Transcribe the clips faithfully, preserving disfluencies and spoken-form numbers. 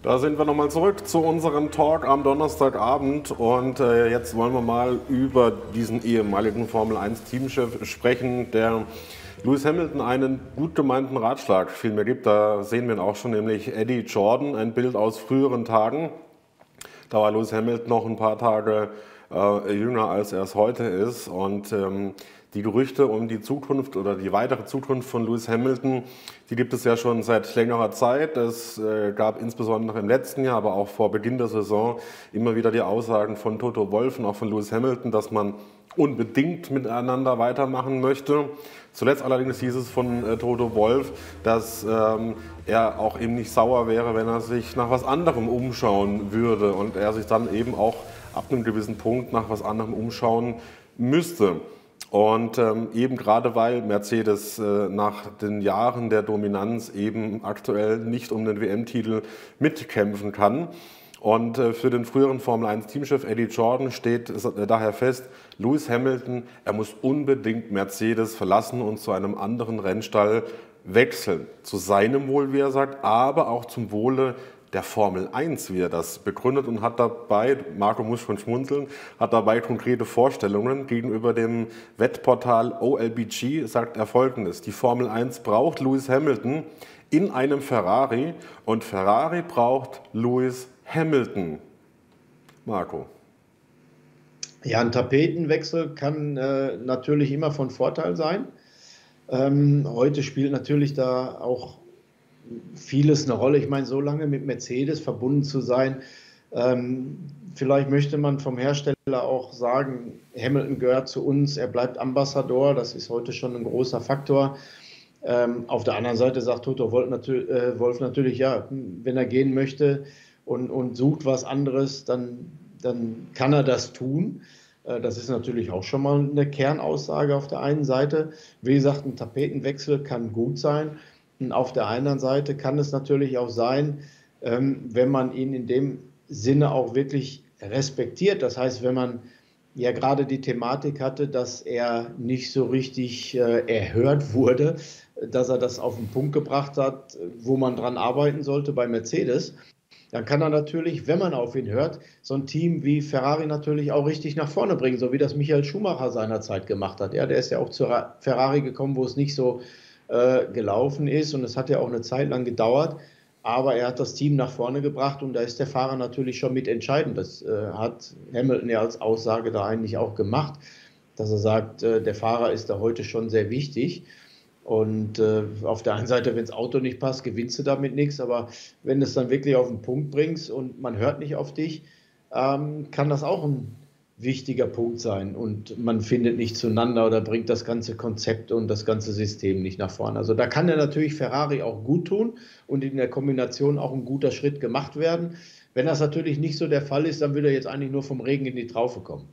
Da sind wir nochmal zurück zu unserem Talk am Donnerstagabend und äh, jetzt wollen wir mal über diesen ehemaligen Formel eins Teamchef sprechen, der Lewis Hamilton einen gut gemeinten Ratschlag vielmehr gibt. Da sehen wir ihn auch schon, nämlich Eddie Jordan, ein Bild aus früheren Tagen. Da war Lewis Hamilton noch ein paar Tage äh, jünger, als er es heute ist. Und ähm, die Gerüchte um die Zukunft oder die weitere Zukunft von Lewis Hamilton, die gibt es ja schon seit längerer Zeit. Es äh, gab insbesondere im letzten Jahr, aber auch vor Beginn der Saison immer wieder die Aussagen von Toto Wolff und auch von Lewis Hamilton, dass man unbedingt miteinander weitermachen möchte. Zuletzt allerdings hieß es von äh, Toto Wolff, dass ähm, er auch eben nicht sauer wäre, wenn er sich nach was anderem umschauen würde und er sich dann eben auch ab einem gewissen Punkt nach was anderem umschauen müsste. Und ähm, eben gerade weil Mercedes äh, nach den Jahren der Dominanz eben aktuell nicht um den W M-Titel mitkämpfen kann. Und äh, für den früheren Formel eins Teamchef Eddie Jordan steht äh, daher fest, Lewis Hamilton, er muss unbedingt Mercedes verlassen und zu einem anderen Rennstall wechseln. Zu seinem Wohl, wie er sagt, aber auch zum Wohle der Formel eins, wie er das begründet, und hat dabei, Marco muss schon schmunzeln, hat dabei konkrete Vorstellungen. Gegenüber dem Wettportal O L B G sagt er Folgendes: Die Formel eins braucht Lewis Hamilton in einem Ferrari und Ferrari braucht Lewis Hamilton. Marco. Ja, ein Tapetenwechsel kann äh, natürlich immer von Vorteil sein. Ähm, heute spielt natürlich da auch vieles eine Rolle. Ich meine, so lange mit Mercedes verbunden zu sein, ähm, vielleicht möchte man vom Hersteller auch sagen, Hamilton gehört zu uns, er bleibt Ambassador, das ist heute schon ein großer Faktor. Ähm, auf der anderen Seite sagt Toto Wolff natürlich, äh, Wolff natürlich, ja, wenn er gehen möchte und, und sucht was anderes, dann, dann kann er das tun. Äh, das ist natürlich auch schon mal eine Kernaussage auf der einen Seite. Wie gesagt, ein Tapetenwechsel kann gut sein. Und auf der anderen Seite kann es natürlich auch sein, ähm, wenn man ihn in dem Sinne auch wirklich respektiert. Das heißt, wenn man ja gerade die Thematik hatte, dass er nicht so richtig äh, erhört wurde, dass er das auf den Punkt gebracht hat, wo man dran arbeiten sollte bei Mercedes, dann kann er natürlich, wenn man auf ihn hört, so ein Team wie Ferrari natürlich auch richtig nach vorne bringen, so wie das Michael Schumacher seinerzeit gemacht hat. Ja, der ist ja auch zu Ferrari gekommen, wo es nicht so äh, gelaufen ist, und es hat ja auch eine Zeit lang gedauert, aber er hat das Team nach vorne gebracht und da ist der Fahrer natürlich schon mitentscheidend. Das äh, hat Hamilton ja als Aussage da eigentlich auch gemacht, dass er sagt, äh, der Fahrer ist da heute schon sehr wichtig. Und äh, auf der einen Seite, wenn das Auto nicht passt, gewinnst du damit nichts, aber wenn du es dann wirklich auf den Punkt bringst und man hört nicht auf dich, ähm, kann das auch ein wichtiger Punkt sein und man findet nicht zueinander oder bringt das ganze Konzept und das ganze System nicht nach vorne. Also da kann er natürlich Ferrari auch gut tun und in der Kombination auch ein guter Schritt gemacht werden. Wenn das natürlich nicht so der Fall ist, dann würde er jetzt eigentlich nur vom Regen in die Traufe kommen.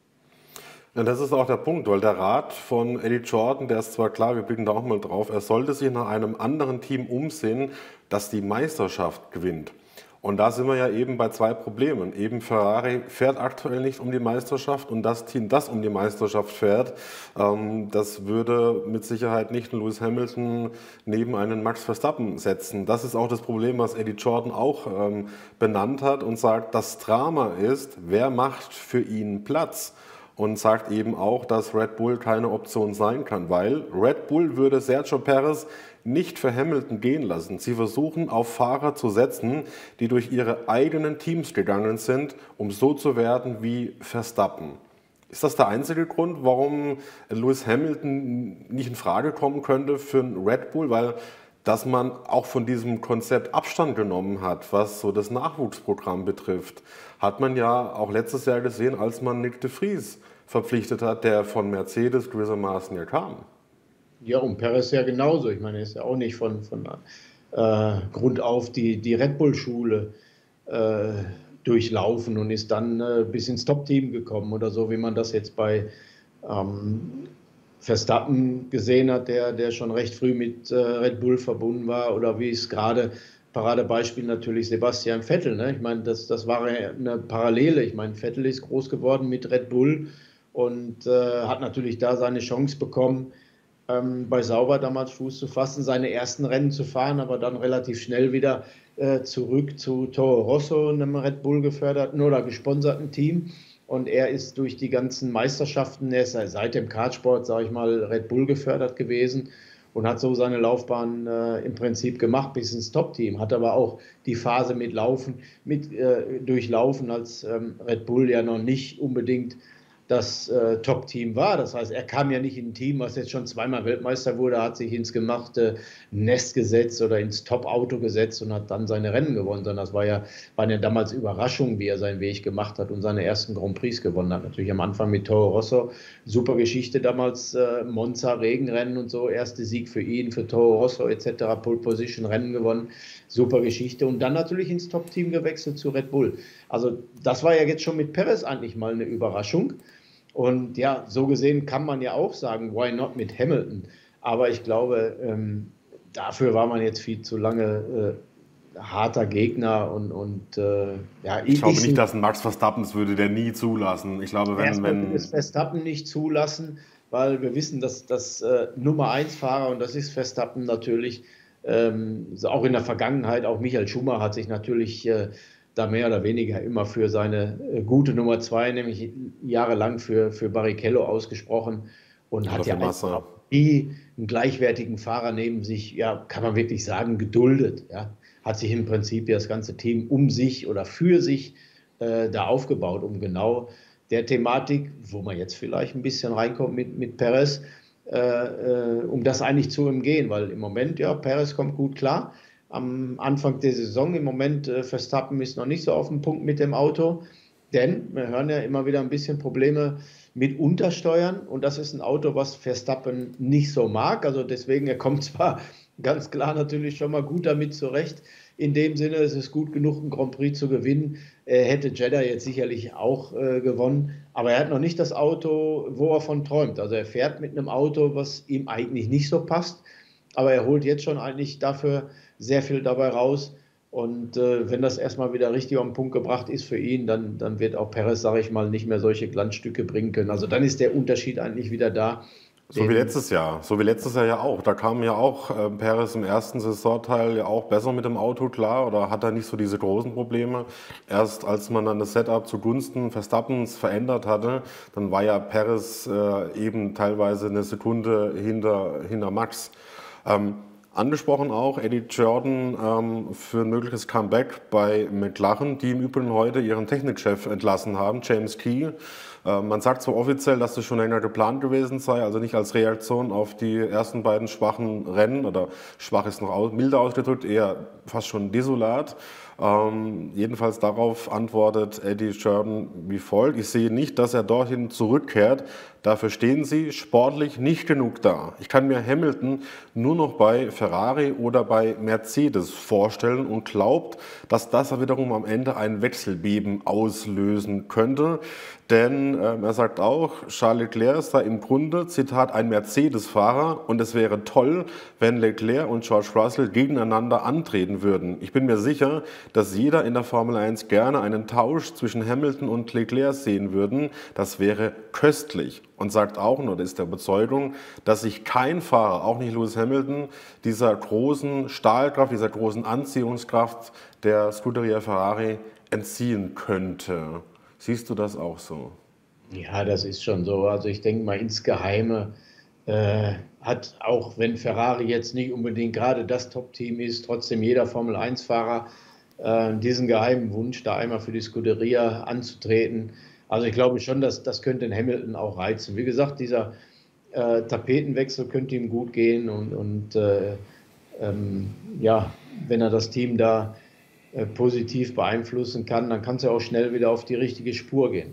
Ja, das ist auch der Punkt, weil der Rat von Eddie Jordan, der ist zwar klar, wir blicken da auch mal drauf, er sollte sich nach einem anderen Team umsehen, das die Meisterschaft gewinnt. Und da sind wir ja eben bei zwei Problemen. Eben Ferrari fährt aktuell nicht um die Meisterschaft und das Team, das um die Meisterschaft fährt, ähm, das würde mit Sicherheit nicht einen Lewis Hamilton neben einen Max Verstappen setzen. Das ist auch das Problem, was Eddie Jordan auch ähm, benannt hat und sagt, das Drama ist, wer macht für ihn Platz? Und sagt eben auch, dass Red Bull keine Option sein kann, weil Red Bull würde Sergio Perez nicht für Hamilton gehen lassen. Sie versuchen auf Fahrer zu setzen, die durch ihre eigenen Teams gegangen sind, um so zu werden wie Verstappen. Ist das der einzige Grund, warum Lewis Hamilton nicht in Frage kommen könnte für einen Red Bull? Weil dass man auch von diesem Konzept Abstand genommen hat, was so das Nachwuchsprogramm betrifft, hat man ja auch letztes Jahr gesehen, als man Nick de Vries verpflichtet hat, der von Mercedes gewissermaßen ja kam. Ja, und Perez ja genauso. Ich meine, er ist ja auch nicht von, von äh, Grund auf die, die Red Bull-Schule äh, durchlaufen und ist dann äh, bis ins Top-Team gekommen oder so, wie man das jetzt bei ähm, Verstappen gesehen hat, der, der schon recht früh mit äh, Red Bull verbunden war, oder wie es gerade, Paradebeispiel natürlich Sebastian Vettel. Ne? Ich meine, das, das war eine Parallele. Ich meine, Vettel ist groß geworden mit Red Bull und äh, hat natürlich da seine Chance bekommen, ähm, bei Sauber damals Fuß zu fassen, seine ersten Rennen zu fahren, aber dann relativ schnell wieder äh, zurück zu Toro Rosso, einem Red Bull geförderten oder gesponserten Team. Und er ist durch die ganzen Meisterschaften, er ist seit dem Kartsport, sage ich mal, Red Bull gefördert gewesen und hat so seine Laufbahn äh, im Prinzip gemacht bis ins Top-Team. Hat aber auch die Phase mit Laufen, mit äh, durchlaufen, als ähm, Red Bull ja noch nicht unbedingt das äh, Top-Team war. Das heißt, er kam ja nicht in ein Team, was jetzt schon zweimal Weltmeister wurde, hat sich ins gemachte Nest gesetzt oder ins Top-Auto gesetzt und hat dann seine Rennen gewonnen, sondern das war ja, waren ja damals Überraschungen, wie er seinen Weg gemacht hat und seine ersten Grand Prix gewonnen hat. Natürlich am Anfang mit Toro Rosso, super Geschichte damals, äh, Monza, Regenrennen und so, erste Sieg für ihn, für Toro Rosso et cetera, Pole Position, Rennen gewonnen, super Geschichte und dann natürlich ins Top-Team gewechselt zu Red Bull. Also das war ja jetzt schon mit Perez eigentlich mal eine Überraschung. Und ja, so gesehen kann man ja auch sagen, why not mit Hamilton? Aber ich glaube, ähm, dafür war man jetzt viel zu lange äh, harter Gegner und, und äh, ja, ich, ich glaube nicht, dass ein Max Verstappen das würde der nie zulassen. Ich glaube, wenn, wenn das Verstappen nicht zulassen, weil wir wissen, dass das äh, Nummer eins Fahrer und das ist Verstappen natürlich ähm, auch in der Vergangenheit, auch Michael Schumacher hat sich natürlich äh, da mehr oder weniger immer für seine äh, gute Nummer zwei, nämlich jahrelang für, für Barrichello ausgesprochen und hat ja auch nie einen gleichwertigen Fahrer neben sich, ja, kann man wirklich sagen, geduldet. Ja. Hat sich im Prinzip das ganze Team um sich oder für sich äh, da aufgebaut, um genau der Thematik, wo man jetzt vielleicht ein bisschen reinkommt mit, mit Perez, äh, äh, um das eigentlich zu umgehen, weil im Moment, ja, Perez kommt gut klar. Am Anfang der Saison, im Moment, äh, Verstappen ist noch nicht so auf dem Punkt mit dem Auto, denn wir hören ja immer wieder ein bisschen Probleme mit Untersteuern und das ist ein Auto, was Verstappen nicht so mag, also deswegen, er kommt zwar ganz klar natürlich schon mal gut damit zurecht, in dem Sinne, es ist gut genug, einen Grand Prix zu gewinnen, er hätte Jeddah jetzt sicherlich auch äh, gewonnen, aber er hat noch nicht das Auto, wo er von träumt, also er fährt mit einem Auto, was ihm eigentlich nicht so passt, aber er holt jetzt schon eigentlich dafür sehr viel dabei raus. Und äh, wenn das erstmal wieder richtig auf den Punkt gebracht ist für ihn, dann, dann wird auch Perez, sage ich mal, nicht mehr solche Glanzstücke bringen können. Also dann ist der Unterschied eigentlich wieder da. So wie letztes Jahr, so wie letztes Jahr ja auch. Da kam ja auch äh, Perez im ersten Saisonteil ja auch besser mit dem Auto klar oder hat er nicht so diese großen Probleme. Erst als man dann das Setup zugunsten Verstappens verändert hatte, dann war ja Perez äh, eben teilweise eine Sekunde hinter, hinter Max. Ähm, Angesprochen auch Eddie Jordan ähm, für ein mögliches Comeback bei McLaren, die im Übrigen heute ihren Technikchef entlassen haben, James Key. Äh, man sagt zwar offiziell, dass das schon länger geplant gewesen sei, also nicht als Reaktion auf die ersten beiden schwachen Rennen, oder schwach ist noch aus, milder ausgedrückt, eher fast schon desolat. Ähm, jedenfalls darauf antwortet Eddie Jordan wie folgt: Ich sehe nicht, dass er dorthin zurückkehrt. Dafür stehen sie sportlich nicht genug da. Ich kann mir Hamilton nur noch bei Ferrari oder bei Mercedes vorstellen und glaubt, dass das wiederum am Ende ein Wechselbeben auslösen könnte. Denn äh, er sagt auch, Charles Leclerc sei im Grunde, Zitat, ein Mercedes-Fahrer und es wäre toll, wenn Leclerc und George Russell gegeneinander antreten würden. Ich bin mir sicher, dass jeder in der Formel eins gerne einen Tausch zwischen Hamilton und Leclerc sehen würden. Das wäre köstlich. Und sagt auch, und ist der Überzeugung, dass sich kein Fahrer, auch nicht Lewis Hamilton, dieser großen Stahlkraft, dieser großen Anziehungskraft der Scuderia Ferrari entziehen könnte. Siehst du das auch so? Ja, das ist schon so. Also ich denke mal, insgeheime äh, hat, auch wenn Ferrari jetzt nicht unbedingt gerade das Top-Team ist, trotzdem jeder Formel eins Fahrer äh, diesen geheimen Wunsch, da einmal für die Scuderia anzutreten. Also ich glaube schon, dass das könnte den Hamilton auch reizen. Wie gesagt, dieser äh, Tapetenwechsel könnte ihm gut gehen und, und äh, ähm, ja, wenn er das Team da äh, positiv beeinflussen kann, dann kann es ja auch schnell wieder auf die richtige Spur gehen.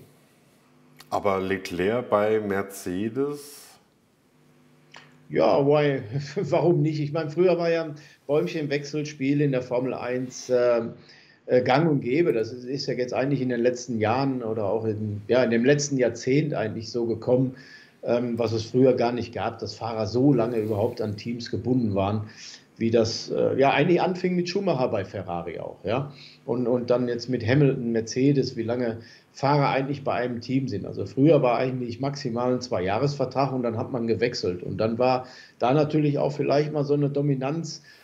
Aber Leclerc bei Mercedes? Ja, why? Warum nicht? Ich meine, früher war ja ein Bäumchen-Wechselspiel in der Formel eins äh, gang und gäbe. Das ist, ist ja jetzt eigentlich in den letzten Jahren oder auch in, ja, in dem letzten Jahrzehnt eigentlich so gekommen, ähm, was es früher gar nicht gab, dass Fahrer so lange überhaupt an Teams gebunden waren, wie das äh, ja eigentlich anfing mit Schumacher bei Ferrari auch. Ja? Und, und dann jetzt mit Hamilton, Mercedes, wie lange Fahrer eigentlich bei einem Team sind. Also früher war eigentlich maximal ein Zwei-Jahres-Vertrag und dann hat man gewechselt. Und dann war da natürlich auch vielleicht mal so eine Dominanz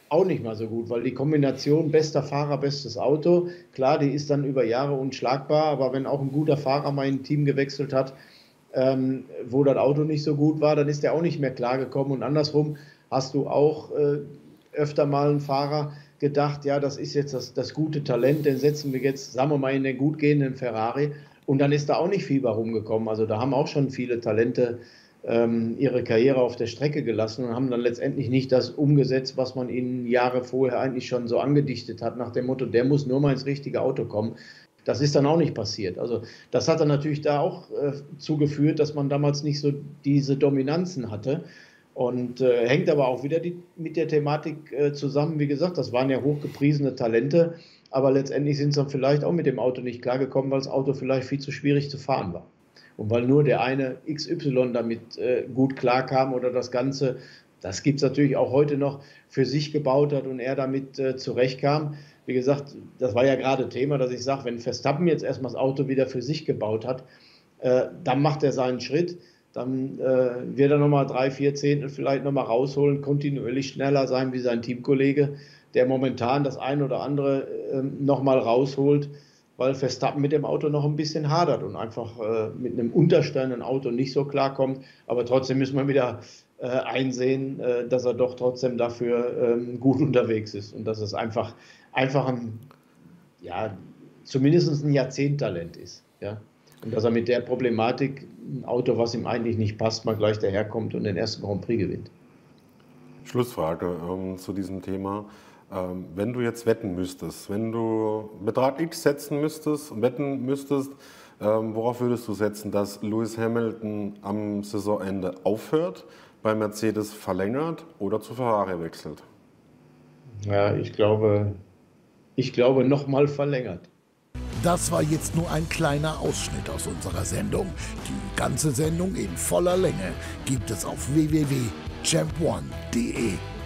auch nicht mal so gut, weil die Kombination bester Fahrer, bestes Auto, klar, die ist dann über Jahre unschlagbar, aber wenn auch ein guter Fahrer mal in ein Team gewechselt hat, ähm, wo das Auto nicht so gut war, dann ist der auch nicht mehr klargekommen. Und andersrum hast du auch äh, öfter mal einen Fahrer gedacht, ja, das ist jetzt das, das gute Talent, den setzen wir jetzt, sagen wir mal, in den gut gehenden Ferrari. Und dann ist da auch nicht viel bei rumgekommen. Also da haben auch schon viele Talente ähm, ihre Karriere auf der Strecke gelassen und haben dann letztendlich nicht das umgesetzt, was man ihnen Jahre vorher eigentlich schon so angedichtet hat, nach dem Motto, der muss nur mal ins richtige Auto kommen. Das ist dann auch nicht passiert. Also das hat dann natürlich da auch äh, zugeführt, dass man damals nicht so diese Dominanzen hatte. Und äh, hängt aber auch wieder die, mit der Thematik äh, zusammen. Wie gesagt, das waren ja hochgepriesene Talente, aber letztendlich sind sie dann vielleicht auch mit dem Auto nicht klargekommen, weil das Auto vielleicht viel zu schwierig zu fahren war. Und weil nur der eine X Y damit äh, gut klarkam oder das Ganze, das gibt es natürlich auch heute noch, für sich gebaut hat und er damit äh, zurechtkam. Wie gesagt, das war ja gerade Thema, dass ich sage, wenn Verstappen jetzt erstmal das Auto wieder für sich gebaut hat, äh, dann macht er seinen Schritt. Dann äh, wird er nochmal drei, vier Zehntel vielleicht nochmal rausholen, kontinuierlich schneller sein wie sein Teamkollege, der momentan das ein oder andere äh, nochmal rausholt, weil Verstappen mit dem Auto noch ein bisschen hadert und einfach äh, mit einem unterstellenden Auto nicht so klarkommt. Aber trotzdem müssen wir wieder äh, einsehen, äh, dass er doch trotzdem dafür ähm, gut unterwegs ist und dass es einfach, einfach ein, ja, zumindest ein Jahrzehnttalent ist. Ja? Und dass er mit der Problematik, ein Auto, was ihm eigentlich nicht passt, mal gleich daherkommt und den ersten Grand Prix gewinnt. Schlussfrage ähm, zu diesem Thema. Ähm, wenn du jetzt wetten müsstest, wenn du Betrag X setzen müsstest und wetten müsstest, ähm, worauf würdest du setzen, dass Lewis Hamilton am Saisonende aufhört, bei Mercedes verlängert oder zu Ferrari wechselt? Ja, ich glaube, ich glaube nochmal verlängert. Das war jetzt nur ein kleiner Ausschnitt aus unserer Sendung. Die ganze Sendung in voller Länge gibt es auf w w w punkt champ one punkt de.